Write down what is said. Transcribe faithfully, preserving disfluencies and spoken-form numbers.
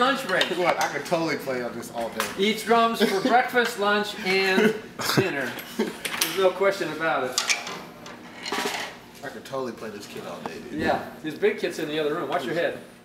lunch break. What? I could totally play on this all day. Eats drums for breakfast, lunch, and dinner. There's no question about it. I could totally play this kid all day, dude. Yeah, his big kid's in the other room. Watch your head.